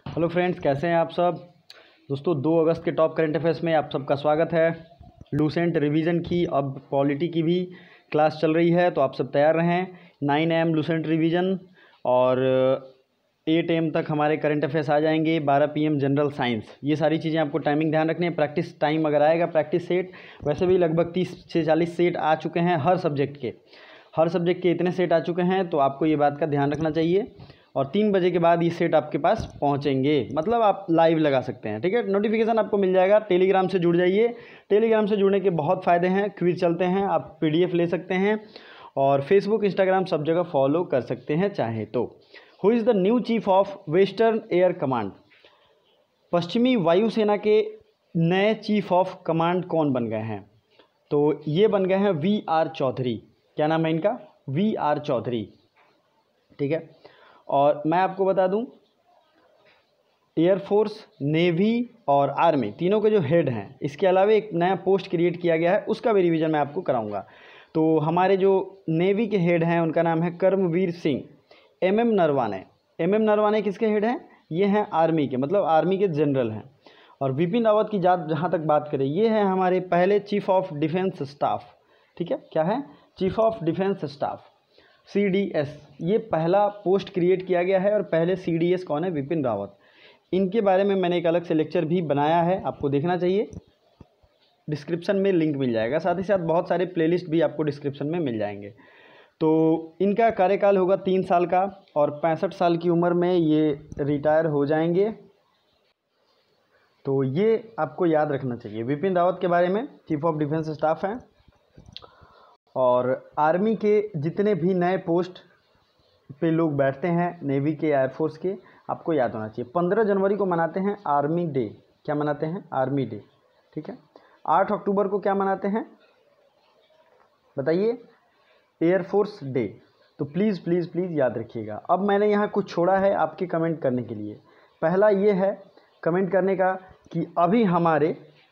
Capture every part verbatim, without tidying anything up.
Hello friends, कैसे हैं आप सब। दोस्तों, दो अगस्त के टॉप करंट अफेयर्स में आप सबका स्वागत है। लूसेंट रिवीजन की अब पॉलिटी की भी क्लास चल रही है, तो आप सब तैयार रहें। नाइन एम लूसेंट रिवीजन और एट एम तक हमारे करंट अफेयर्स आ जाएंगे। बारह पी एम जनरल साइंस। ये सारी चीज़ें आपको टाइमिंग ध्यान रखनी है। प्रैक्टिस टाइम अगर आएगा, प्रैक्टिस सेट वैसे भी लगभग तीस से चालीस सेट आ चुके हैं हर सब्जेक्ट के हर सब्जेक्ट के इतने सेट आ चुके हैं, तो आपको ये बात का ध्यान रखना चाहिए। और तीन बजे के बाद ये सेट आपके पास पहुंचेंगे, मतलब आप लाइव लगा सकते हैं। ठीक है, नोटिफिकेशन आपको मिल जाएगा। टेलीग्राम से जुड़ जाइए। टेलीग्राम से जुड़ने के बहुत फ़ायदे हैं। क्विज चलते हैं, आप पीडीएफ ले सकते हैं और फेसबुक इंस्टाग्राम सब जगह फॉलो कर सकते हैं चाहे तो। Who is the new chief of western air command. पश्चिमी वायुसेना के नए चीफ ऑफ कमांड कौन बन गए हैं? तो ये बन गए हैं वी आर चौधरी। क्या नाम है इनका? V R Chaudhari. ठीक है, और मैं आपको बता दूं, एयरफोर्स, नेवी और आर्मी तीनों के जो हेड हैं, इसके अलावा एक नया पोस्ट क्रिएट किया गया है, उसका भी रिवीजन मैं आपको कराऊंगा। तो हमारे जो नेवी के हेड हैं उनका नाम है Karambir Singh. M M Naravane. M M Naravane किसके हेड हैं? ये हैं आर्मी के, मतलब आर्मी के जनरल हैं। और विपिन रावत की जात जहाँ तक बात करें, ये हैं हमारे पहले चीफ ऑफ डिफेंस स्टाफ। ठीक है, क्या है? Chief of defence staff, C D S. ये पहला पोस्ट क्रिएट किया गया है और पहले सी डी एस कौन है? विपिन रावत। इनके बारे में मैंने एक अलग से लेक्चर भी बनाया है, आपको देखना चाहिए। डिस्क्रिप्शन में लिंक मिल जाएगा। साथ ही साथ बहुत सारे प्लेलिस्ट भी आपको डिस्क्रिप्शन में मिल जाएंगे। तो इनका कार्यकाल होगा तीन साल का और पैंसठ साल की उम्र में ये रिटायर हो जाएंगे। तो ये आपको याद रखना चाहिए। विपिन रावत के बारे में चीफ ऑफ डिफेंस स्टाफ हैं। और आर्मी के जितने भी नए पोस्ट पे लोग बैठते हैं, नेवी के, एयरफोर्स के, आपको याद होना चाहिए। पंद्रह जनवरी को मनाते हैं आर्मी डे। क्या मनाते हैं? Army day. ठीक है। आठ अक्टूबर को क्या मनाते हैं बताइए? Air force day. तो प्लीज़ प्लीज़ प्लीज़ याद रखिएगा। अब मैंने यहाँ कुछ छोड़ा है आपके कमेंट करने के लिए। पहला ये है कमेंट करने का कि अभी हमारे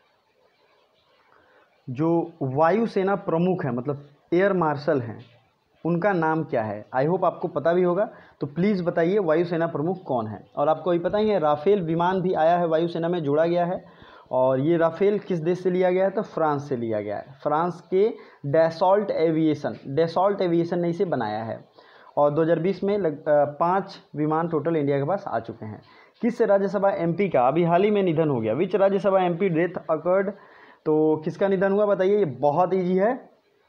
जो वायुसेना प्रमुख हैं, मतलब एयर मार्शल हैं, उनका नाम क्या है? आई होप आपको पता भी होगा। तो प्लीज़ बताइए वायुसेना प्रमुख कौन है। और आपको ये पता ही है, राफेल विमान भी आया है, वायुसेना में जोड़ा गया है। और ये राफेल किस देश से लिया गया है? तो फ्रांस से लिया गया है। फ्रांस के डेसॉल्ट एविएशन डेसॉल्ट एविएशन ने इसे बनाया है। और दो हज़ार बीस में लग पाँच विमान टोटल इंडिया के पास आ चुके हैं। किस राज्यसभा एमपी का अभी हाल ही में निधन हो गया? Which Rajya Sabha MP death occurred. तो किसका निधन हुआ बताइए? ये बहुत ईजी है।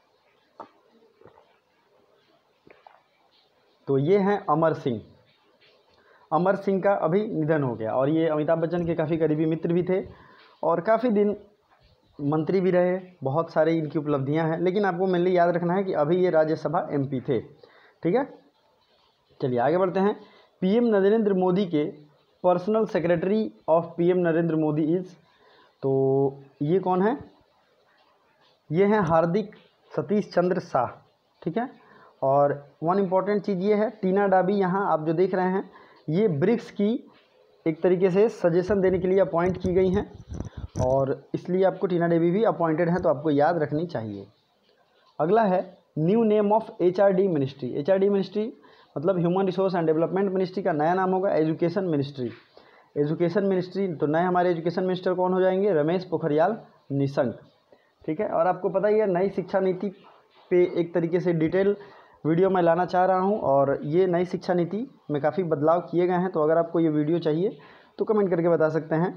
तो ये हैं अमर सिंह। अमर सिंह का अभी निधन हो गया। और ये अमिताभ बच्चन के काफ़ी करीबी मित्र भी थे और काफ़ी दिन मंत्री भी रहे। बहुत सारी इनकी उपलब्धियां हैं, लेकिन आपको मेनली याद रखना है कि अभी ये राज्यसभा एमपी थे। ठीक है, चलिए आगे बढ़ते हैं। पीएम नरेंद्र मोदी के personal secretary of PM Narendra Modi is. तो ये कौन है? ये हैं हार्दिक सतीश चंद्र शाह। ठीक है। और वन इम्पॉर्टेंट चीज़ ये है, टीना डाबी यहाँ आप जो देख रहे हैं, ये ब्रिक्स की एक तरीके से सजेशन देने के लिए अपॉइंट की गई हैं और इसलिए आपको टीना डाबी भी अपॉइंटेड हैं, तो आपको याद रखनी चाहिए। अगला है new name of H R D ministry. H R D ministry मतलब human resource and development ministry का नया नाम होगा एजुकेशन मिनिस्ट्री। एजुकेशन मिनिस्ट्री, तो नए हमारे एजुकेशन मिनिस्टर कौन हो जाएंगे? रमेश पोखरियाल निशंक। ठीक है। और आपको पता ही है, नई शिक्षा नीति पे एक तरीके से डिटेल वीडियो मैं लाना चाह रहा हूं और ये नई शिक्षा नीति में काफ़ी बदलाव किए गए हैं। तो अगर आपको ये वीडियो चाहिए तो कमेंट करके बता सकते हैं।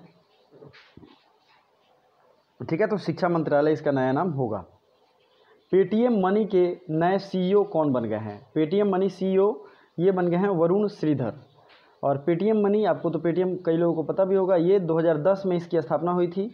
ठीक है, तो शिक्षा मंत्रालय इसका नया नाम होगा। पेटीएम मनी के नए सीईओ कौन बन गए हैं? पेटीएम मनी सीईओ ये बन गए हैं वरुण श्रीधर। और पेटीएम मनी, आपको तो पेटीएम कई लोगों को पता भी होगा, ये दो हज़ार दस में इसकी स्थापना हुई थी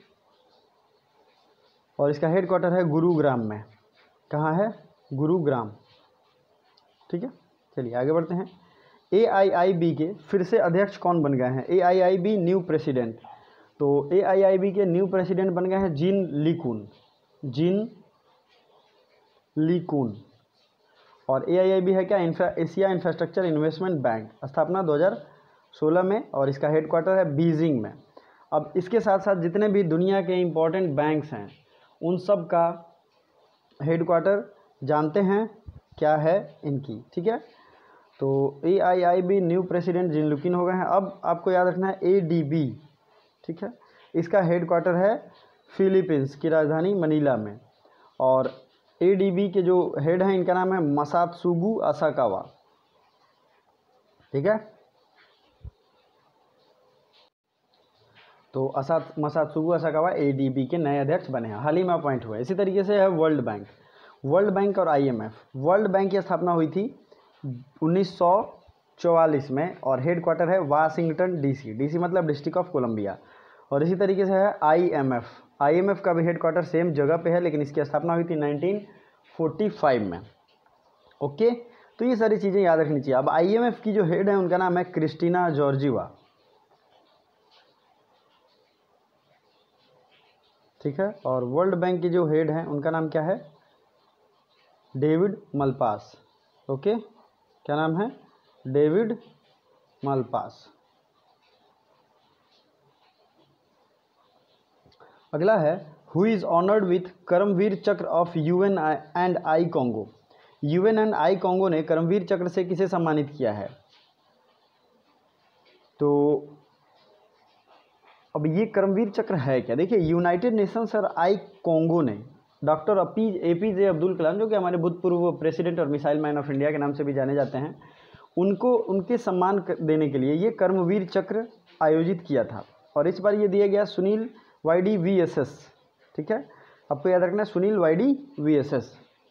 और इसका हेडक्वार्टर है गुरुग्राम में। कहाँ है? गुरुग्राम। ठीक है, चलिए आगे बढ़ते हैं। ए आई आई बी के फिर से अध्यक्ष कौन बन गए हैं? A I I B new president. तो ए आई आई बी के न्यू प्रेसिडेंट बन गए हैं जिन लीकून। जिन लीकून। और ए आई आई बी है क्या? Infra Asia infrastructure investment bank, स्थापना दो हज़ार सोलह में और इसका हेडक्वार्टर है बीजिंग में। अब इसके साथ साथ जितने भी दुनिया के इम्पोर्टेंट बैंक्स हैं, उन सब का हेडक्वार्टर जानते हैं क्या है इनकी। ठीक है, तो A I I B new president Jin Liqun हो गए हैं। अब आपको याद रखना है ए डी बी, ठीक है, इसका हेड क्वार्टर है फिलीपींस की राजधानी मनीला में, और ए डी बी के जो हेड हैं इनका नाम है मसात्सुगु असाकावा, ठीक है। तो Asa Masatsugu Asakawa A D B के नए अध्यक्ष बने हैं, हाल ही में अपॉइंट हुए। इसी तरीके से है वर्ल्ड बैंक। वर्ल्ड बैंक और I M F. World Bank की स्थापना हुई थी उन्नीस सौ चौवालीस में और हेड क्वार्टर है वाशिंगटन डीसी, डीसी मतलब डिस्ट्रिक्ट ऑफ कोलंबिया। और इसी तरीके से है I M F. I M F का भी हेड क्वार्टर सेम जगह पे है, लेकिन इसकी स्थापना हुई थी नाइनटीन फोर्टी फाइव में। ओके, तो ये सारी चीज़ें याद रखनी चाहिए। अब आई एम एफ की जो हेड है उनका नाम है क्रिस्टीना जॉर्जिवा, ठीक है। और वर्ल्ड बैंक के जो हेड हैं उनका नाम क्या है, डेविड मलपास। ओके, क्या नाम है, डेविड मलपास। अगला है who is honoured with Karmaveer Chakra of UN and iCongo. UN and iCongo ने कर्मवीर चक्र से किसे सम्मानित किया है। तो अब ये कर्मवीर चक्र है क्या, देखिए यूनाइटेड नेशंस और आई कॉन्गो ने डॉक्टर अपी ए पी जे अब्दुल कलाम, जो कि हमारे भूतपूर्व प्रेसिडेंट और मिसाइल मैन ऑफ इंडिया के नाम से भी जाने जाते हैं, उनको उनके सम्मान देने के लिए ये कर्मवीर चक्र आयोजित किया था। और इस बार ये दिया गया Sunil Y D V S S, ठीक है, आपको याद रखना है Sunil Y D V S S,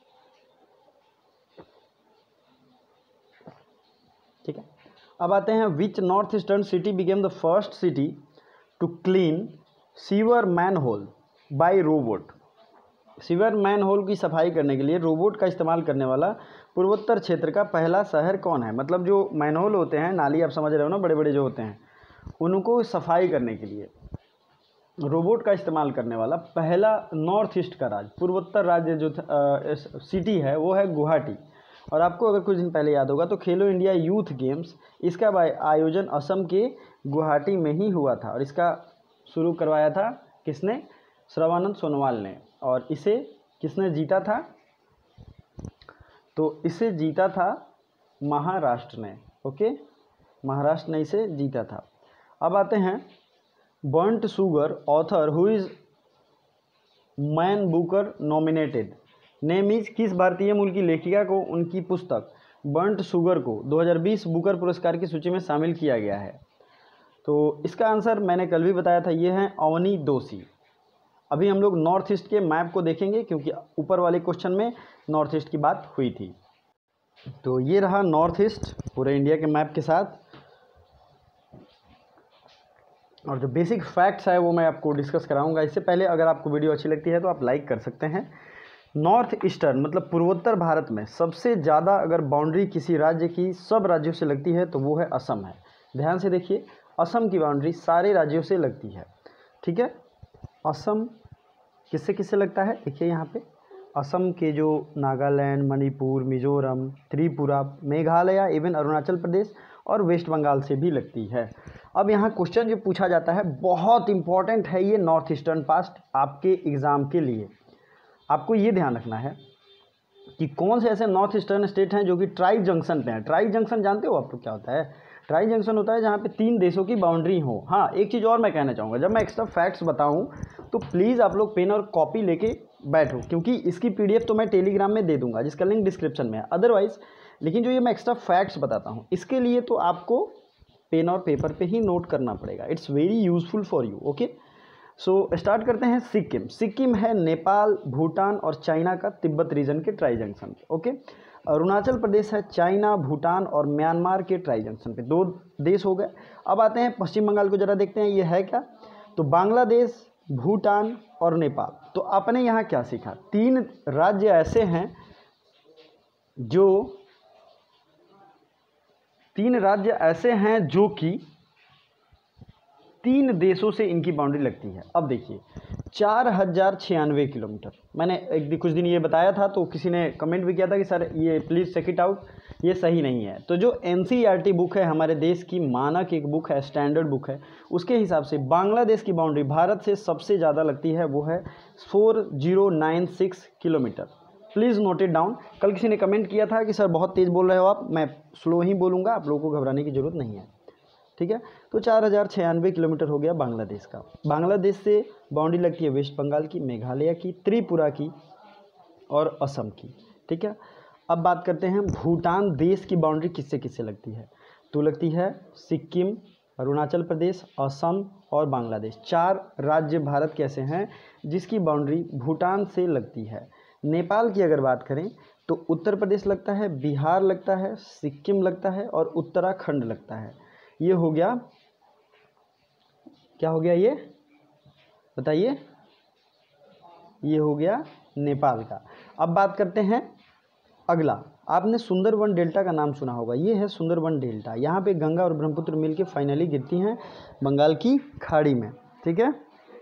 ठीक है। अब आते हैं which north eastern city became the first city to clean sewer manhole by robot. Sewer manhole की सफाई करने के लिए रोबोट का इस्तेमाल करने वाला पूर्वोत्तर क्षेत्र का पहला शहर कौन है। मतलब जो मैनहोल होते हैं, नाली आप समझ रहे हो ना, बड़े बड़े जो होते हैं, उनको सफाई करने के लिए रोबोट का इस्तेमाल करने वाला पहला नॉर्थ ईस्ट का राज्य, पूर्वोत्तर राज्य जो सिटी है वो है गुवाहाटी। और आपको अगर कुछ दिन पहले याद होगा तो खेलो इंडिया यूथ गेम्स, इसका आयोजन असम के गुवाहाटी में ही हुआ था। और इसका शुरू करवाया था किसने, सर्बानंद सोनोवाल ने। और इसे किसने जीता था, तो इसे जीता था महाराष्ट्र ने। ओके, महाराष्ट्र ने इसे जीता था। अब आते हैं burnt sugar author who is Man Booker nominated. Name is, किस भारतीय मूल की लेखिका को उनकी पुस्तक बर्न्ट शुगर को दो हज़ार बीस बुकर पुरस्कार की सूची में शामिल किया गया है। तो इसका आंसर मैंने कल भी बताया था, ये है अवनी दोषी। अभी हम लोग नॉर्थ ईस्ट के मैप को देखेंगे क्योंकि ऊपर वाले क्वेश्चन में नॉर्थ ईस्ट की बात हुई थी। तो ये रहा नॉर्थ ईस्ट पूरे इंडिया के मैप के साथ। और जो बेसिक फैक्ट्स है वो मैं आपको डिस्कस कराऊंगा। इससे पहले अगर आपको वीडियो अच्छी लगती है तो आप लाइक कर सकते हैं। नॉर्थ ईस्टर्न मतलब पूर्वोत्तर भारत में सबसे ज़्यादा अगर बाउंड्री किसी राज्य की सब राज्यों से लगती है तो वो है असम है। ध्यान से देखिए, असम की बाउंड्री सारे राज्यों से लगती है, ठीक है। असम किससे किससे लगता है, देखिए यहाँ पे असम के जो नागालैंड, मणिपुर, मिजोरम, त्रिपुरा, मेघालय, इवन अरुणाचल प्रदेश और वेस्ट बंगाल से भी लगती है। अब यहाँ क्वेश्चन जो पूछा जाता है बहुत इंपॉर्टेंट है, ये नॉर्थ ईस्टर्न पास्ट आपके एग्ज़ाम के लिए आपको ये ध्यान रखना है कि कौन से ऐसे नॉर्थ ईस्टर्न स्टेट हैं जो कि ट्राई जंक्शन पे हैं। ट्राई जंक्शन जानते हो आप लोग क्या होता है, ट्राई जंक्शन होता है जहाँ पे तीन देशों की बाउंड्री हो। हाँ, एक चीज़ और मैं कहना चाहूँगा, जब मैं एक्स्ट्रा फैक्ट्स बताऊँ तो प्लीज़ आप लोग पेन और कॉपी लेके बैठो, क्योंकि इसकी पीडीएफ तो मैं टेलीग्राम में दे दूंगा जिसका लिंक डिस्क्रिप्शन में है। अदरवाइज़ लेकिन जो ये मैं एक्स्ट्रा फैक्ट्स बताता हूँ इसके लिए तो आपको पेन और पेपर पे ही नोट करना पड़ेगा। It's very useful for you. Okay, so start करते हैं। सिक्किम सिक्किम है नेपाल, भूटान और चाइना का तिब्बत रीजन के ट्राई जंक्शन पे। ओके, अरुणाचल प्रदेश है चाइना, भूटान और म्यांमार के ट्राई जंक्शन पे। दो देश हो गए। अब आते हैं पश्चिम बंगाल को, जरा देखते हैं ये है क्या। तो बांग्लादेश, भूटान और नेपाल। तो आपने यहाँ क्या सीखा, तीन राज्य ऐसे हैं जो तीन राज्य ऐसे हैं जो कि तीन देशों से इनकी बाउंड्री लगती है। अब देखिए चार हजार छियानवे किलोमीटर, मैंने एक कुछ दिन ये बताया था तो किसी ने कमेंट भी किया था कि सर ये प्लीज़ चेक इट आउट, ये सही नहीं है। तो जो एनसीईआरटी बुक है हमारे देश की, मानक एक बुक है, स्टैंडर्ड बुक है, उसके हिसाब से बांग्लादेश की बाउंड्री भारत से सबसे ज़्यादा लगती है, वो है four zero nine six kilometre. Please note it down. कल किसी ने कमेंट किया था कि सर बहुत तेज़ बोल रहे हो आप, मैं स्लो ही बोलूँगा, आप लोगों को घबराने की ज़रूरत नहीं है, ठीक है। तो चार हज़ार छियानवे किलोमीटर हो गया बांग्लादेश का। बांग्लादेश से बाउंड्री लगती है वेस्ट बंगाल की, मेघालय की, त्रिपुरा की और असम की, ठीक है। अब बात करते हैं भूटान देश की बाउंड्री किससे किससे लगती है। तो लगती है सिक्किम, अरुणाचल प्रदेश, असम और बांग्लादेश। चार राज्य भारत के ऐसे हैं जिसकी बाउंड्री भूटान से लगती है। नेपाल की अगर बात करें तो उत्तर प्रदेश लगता है, बिहार लगता है, सिक्किम लगता है और उत्तराखंड लगता है। ये हो गया, क्या हो गया ये बताइए, ये हो गया नेपाल का। अब बात करते हैं अगला, आपने सुंदरबन डेल्टा का नाम सुना होगा। ये है सुंदरबन डेल्टा, यहाँ पे गंगा और ब्रह्मपुत्र मिलके फाइनली गिरती हैं बंगाल की खाड़ी में, ठीक है।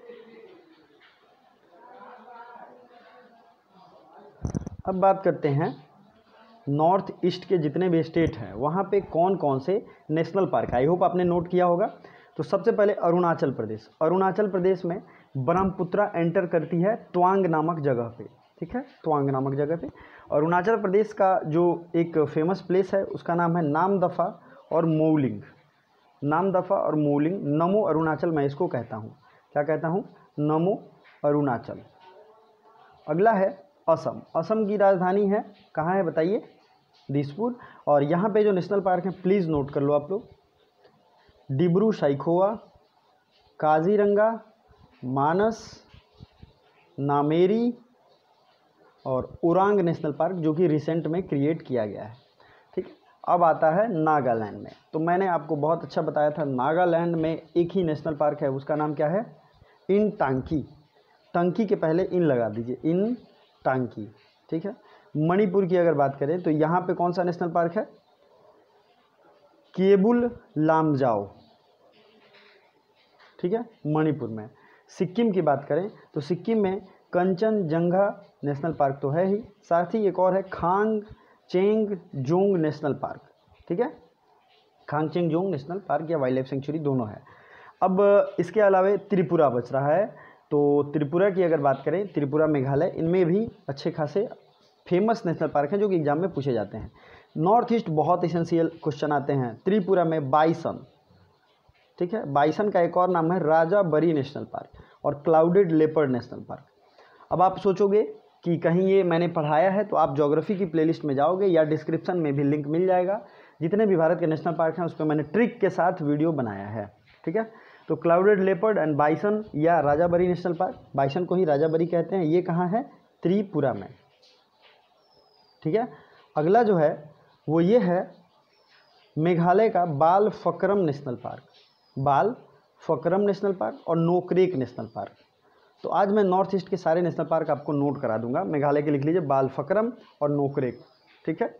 अब बात करते हैं नॉर्थ ईस्ट के जितने भी स्टेट हैं वहाँ पे कौन कौन से नेशनल पार्क है। आई होप आपने नोट किया होगा। तो सबसे पहले अरुणाचल प्रदेश, अरुणाचल प्रदेश में ब्रह्मपुत्रा एंटर करती है ट्वांग नामक जगह पे, ठीक है, ट्वांग नामक जगह पे। अरुणाचल प्रदेश का जो एक फेमस प्लेस है उसका नाम है नामदफा और मोलिंग, नामदफा और मोलिंग, नमो अरुणाचल मैं इसको कहता हूँ, क्या कहता हूँ, नमो अरुणाचल। अगला है असम, असम की राजधानी है कहाँ है बताइए, दिसपुर। और यहाँ पे जो नेशनल पार्क है प्लीज़ नोट कर लो आप लोग, डिब्रू साइखोवा, काजीरंगा, मानस, नामेरी और ओरांग नेशनल पार्क जो कि रिसेंट में क्रिएट किया गया है, ठीक है। अब आता है नागालैंड में। तो मैंने आपको बहुत अच्छा बताया था, नागालैंड में एक ही नेशनल पार्क है, उसका नाम क्या है, इन टांकी, टंकी के पहले इन लगा दीजिए, इन टांकी, ठीक है। मणिपुर की अगर बात करें तो यहाँ पे कौन सा नेशनल पार्क है, केबुल लामजाओ, ठीक है, मणिपुर में। सिक्किम की बात करें तो सिक्किम में कंचनजंगा नेशनल पार्क तो है ही, साथ ही एक और है Khangchendzonga national park, ठीक है, Khangchendzonga national park या वाइल्ड लाइफ सेंचुरी दोनों है। अब इसके अलावा त्रिपुरा बच रहा है। तो त्रिपुरा की अगर बात करें, त्रिपुरा मेघालय, इनमें भी अच्छे खासे फेमस नेशनल पार्क हैं जो कि एग्जाम में पूछे जाते हैं। नॉर्थ ईस्ट बहुत इसेंशियल क्वेश्चन आते हैं। त्रिपुरा में बाइसन, ठीक है, बाइसन का एक और नाम है राजाबरी नेशनल पार्क और क्लाउडेड लेपर्ड नेशनल पार्क। अब आप सोचोगे कि कहीं ये मैंने पढ़ाया है, तो आप ज्योग्राफी की प्लेलिस्ट में जाओगे या डिस्क्रिप्शन में भी लिंक मिल जाएगा, जितने भी भारत के नेशनल पार्क हैं उस पर मैंने ट्रिक के साथ वीडियो बनाया है, ठीक है। तो क्लाउडेड लेपर्ड एंड बाइसन या राजाबरी नेशनल पार्क, बाइसन को ही राजाबरी कहते हैं, ये कहाँ है, त्रिपुरा में, ठीक है। अगला जो है वो ये है मेघालय का बाल फकरम नेशनल पार्क, बाल फकरम नेशनल पार्क और नोकरेक नेशनल पार्क। तो आज मैं नॉर्थ ईस्ट के सारे नेशनल पार्क आपको नोट करा दूंगा। मेघालय के लिख लीजिए बाल फकरम और नोकरेक, ठीक है।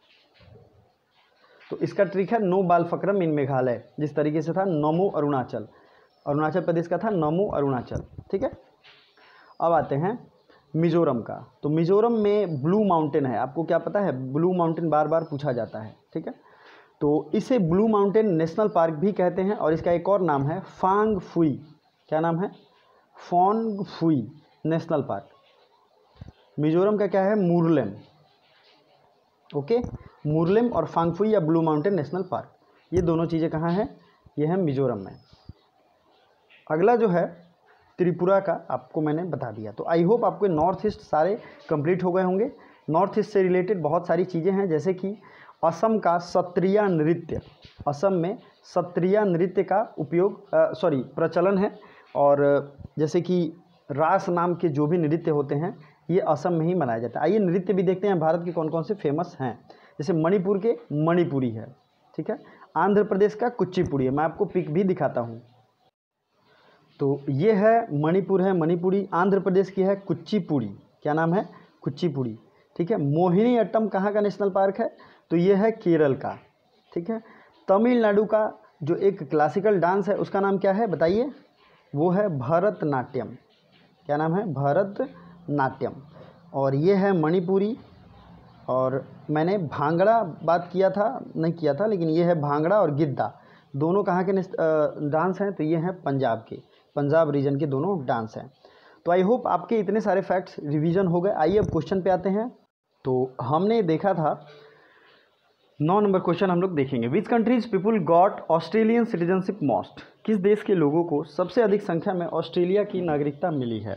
तो इसका ट्रिक है नो बाल फकरम इन मेघालय, जिस तरीके से था नमो अरुणाचल, अरुणाचल प्रदेश का था नमो अरुणाचल, ठीक है। अब आते हैं मिजोरम का। तो मिजोरम में ब्लू माउंटेन है, आपको क्या पता है, ब्लू माउंटेन बार बार पूछा जाता है, ठीक है। तो इसे ब्लू माउंटेन नेशनल पार्क भी कहते हैं और इसका एक और नाम है फांग फुई, क्या नाम है, Phawngpui national park. Mizoram का क्या है, मुरलेम, ओके, मुरलेम और फांगफुई या ब्लू माउंटेन नेशनल पार्क, ये दोनों चीज़ें कहाँ हैं, ये है मिजोरम में। अगला जो है त्रिपुरा का आपको मैंने बता दिया। तो आई होप आपके नॉर्थ ईस्ट सारे कंप्लीट हो गए होंगे। नॉर्थ ईस्ट से रिलेटेड बहुत सारी चीज़ें हैं, जैसे कि असम का सत्रिया नृत्य, असम में सत्रिया नृत्य का उपयोग सॉरी प्रचलन है, और जैसे कि रास नाम के जो भी नृत्य होते हैं ये असम में ही मनाया जाता है। आइए नृत्य भी देखते हैं भारत के कौन कौन से फेमस हैं। जैसे मणिपुर के मणिपुरी है, ठीक है, आंध्र प्रदेश का कुचिपुड़ी है, मैं आपको पिक भी दिखाता हूँ। तो ये है मणिपुर है मणिपुरी, आंध्र प्रदेश की है कुचिपुड़ी, क्या नाम है, कुचिपुड़ी, ठीक है। मोहिनी अट्टम कहाँ का नेशनल पार्क है, तो ये है केरल का, ठीक है। तमिलनाडु का जो एक क्लासिकल डांस है उसका नाम क्या है बताइए, वो है भरतनाट्यम, क्या नाम है, भरतनाट्यम। और ये है मणिपुरी, और मैंने भांगड़ा बात किया था नहीं किया था लेकिन ये है भांगड़ा और गिद्दा, दोनों कहाँ के डांस हैं, तो ये हैं पंजाब के, पंजाब रीजन के दोनों डांस हैं। तो आई होप आपके इतने सारे फैक्ट्स रिवीजन हो गए। आइए अब क्वेश्चन पे आते हैं। तो हमने देखा था नौ नंबर क्वेश्चन हम लोग देखेंगे। Which countries people got Australian citizenship most, किस देश के लोगों को सबसे अधिक संख्या में ऑस्ट्रेलिया की नागरिकता मिली है?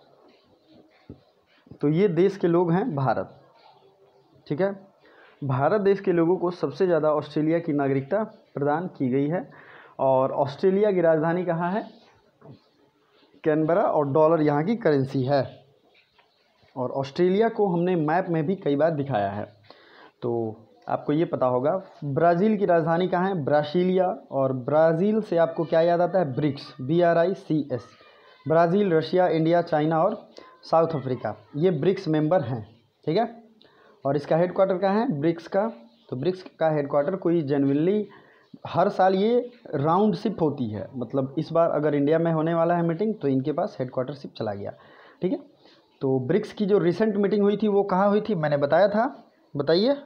तो ये देश के लोग हैं भारत, ठीक है। भारत देश के लोगों को सबसे ज़्यादा ऑस्ट्रेलिया की नागरिकता प्रदान की गई है। और ऑस्ट्रेलिया की राजधानी कहाँ है? कैनबरा, और डॉलर यहाँ की करेंसी है। और ऑस्ट्रेलिया को हमने मैप में भी कई बार दिखाया है, तो आपको ये पता होगा। ब्राज़ील की राजधानी कहाँ है? ब्रासीलिया। और ब्राज़ील से आपको क्या याद आता है? BRICS, B R I C S. Brazil, Russia, India, China और साउथ अफ्रीका, ये ब्रिक्स मेंबर हैं, ठीक है। और इसका हेडक्वार्टर कहाँ है? ब्रिक्स का। तो ब्रिक्स का हेडक्वार्टर कोई जेन्युइनली हर साल ये राउंडशिप होती है, मतलब इस बार अगर इंडिया में होने वाला है मीटिंग तो इनके पास हेडक्वार्टरशिप चला गया, ठीक है। तो ब्रिक्स की जो रिसेंट मीटिंग हुई थी वो कहाँ हुई थी? मैंने बताया था, बताइए,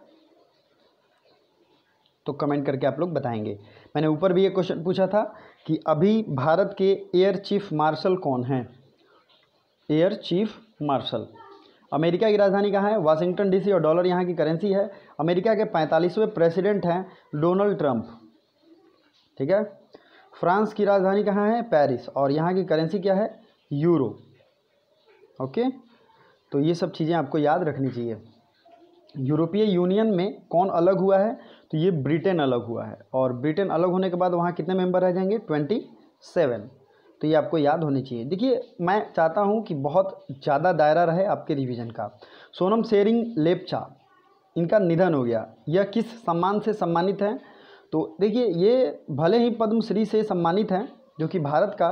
तो कमेंट करके आप लोग बताएंगे। मैंने ऊपर भी एक क्वेश्चन पूछा था कि अभी भारत के एयर चीफ मार्शल कौन हैं? Air chief marshal. अमेरिका की राजधानी कहाँ है? वाशिंगटन डीसी, और डॉलर यहाँ की करेंसी है। अमेरिका के पैंतालीसवें प्रेसिडेंट हैं डोनाल्ड ट्रंप, ठीक है। फ्रांस की राजधानी कहाँ है? पेरिस, और यहाँ की करेंसी क्या है? Euro, okay. तो ये सब चीज़ें आपको याद रखनी चाहिए। यूरोपीय यूनियन में कौन अलग हुआ है? तो ये ब्रिटेन अलग हुआ है, और ब्रिटेन अलग होने के बाद वहाँ कितने मेंबर रह जाएंगे? Twenty seven. तो ये आपको याद होनी चाहिए। देखिए, मैं चाहता हूँ कि बहुत ज़्यादा दायरा रहे आपके रिवीजन का। सोनम शेरिंग लेप्चा, इनका निधन हो गया। यह किस सम्मान से सम्मानित हैं? तो देखिए, ये भले ही पद्मश्री से सम्मानित हैं, जो कि भारत का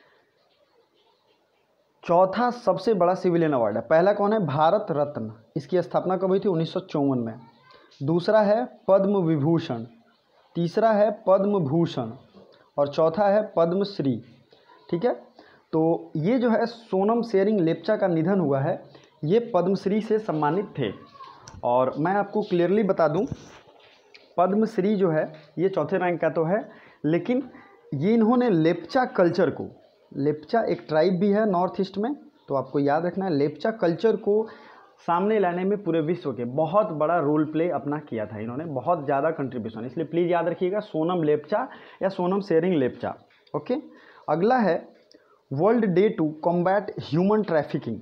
चौथा सबसे बड़ा सिविलियन अवार्ड है। पहला कौन है? भारत रत्न, इसकी स्थापना कब हुई थी? उन्नीस सौ चौवन में। दूसरा है पद्म विभूषण, तीसरा है पद्म भूषण, और चौथा है पद्मश्री, ठीक है। तो ये जो है सोनम शेरिंग लेप्चा का निधन हुआ है, ये पद्मश्री से सम्मानित थे। और मैं आपको क्लियरली बता दूं, पद्मश्री जो है ये चौथे रैंक का तो है, लेकिन ये इन्होंने लेप्चा कल्चर को, लेप्चा एक ट्राइब भी है नॉर्थ ईस्ट में, तो आपको याद रखना है, लेप्चा कल्चर को सामने लाने में पूरे विश्व के बहुत बड़ा रोल प्ले अपना किया था इन्होंने, बहुत ज़्यादा कंट्रीब्यूशन। इसलिए प्लीज़ याद रखिएगा सोनम लेप्चा या सोनम शेरिंग लेप्चा, ओके। अगला है world day to combat human trafficking,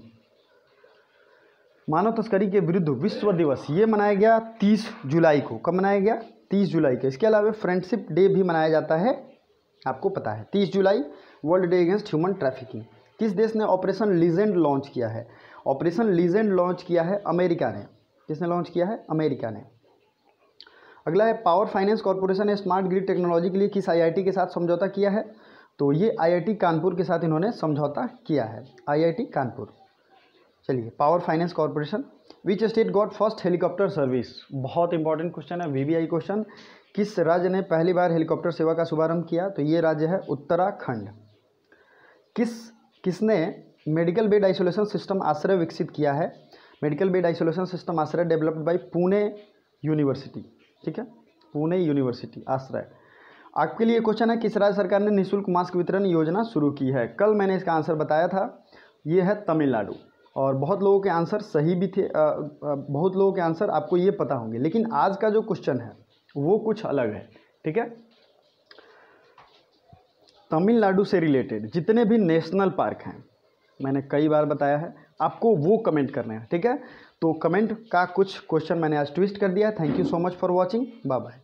मानव तस्करी के विरुद्ध विश्व दिवस। ये मनाया गया तीस जुलाई को। कब मनाया गया? तीस जुलाई को। इसके अलावा फ्रेंडशिप डे भी मनाया जाता है, आपको पता है, तीस जुलाई world day against human trafficking. किस देश ने ऑपरेशन लीजेंड लॉन्च किया है? ऑपरेशन लीजेंड लॉन्च किया है अमेरिका ने। किसने लॉन्च किया है? अमेरिका ने। अगला है पावर फाइनेंस कॉर्पोरेशन ने स्मार्ट ग्रिड टेक्नोलॉजी के लिए किस आईआईटी के साथ समझौता किया है? तो ये आईआईटी कानपुर के साथ इन्होंने समझौता किया है, आईआईटी कानपुर। चलिए, power finance corporation. Which state got first helicopter service? बहुत इंपॉर्टेंट क्वेश्चन है, वीवीआई क्वेश्चन। किस राज्य ने पहली बार हेलीकॉप्टर सेवा का शुभारंभ किया? तो ये राज्य है उत्तराखंड। किस किसने मेडिकल बेड आइसोलेशन सिस्टम आश्रय विकसित किया है? Medical bed isolation system Ashray developed by Pune university, ठीक है, पुणे यूनिवर्सिटी आश्रय। आपके लिए क्वेश्चन है, किस राज्य सरकार ने निःशुल्क मास्क वितरण योजना शुरू की है? कल मैंने इसका आंसर बताया था, ये है तमिलनाडु। और बहुत लोगों के आंसर सही भी थे, आ, आ, बहुत लोगों के आंसर आपको ये पता होंगे, लेकिन आज का जो क्वेश्चन है वो कुछ अलग है, ठीक है। तमिलनाडु से रिलेटेड जितने भी नेशनल पार्क हैं, मैंने कई बार बताया है, आपको वो कमेंट करने हैं, ठीक है। तो कमेंट का कुछ क्वेश्चन मैंने आज ट्विस्ट कर दिया है। Thank you so much for watching, bye bye.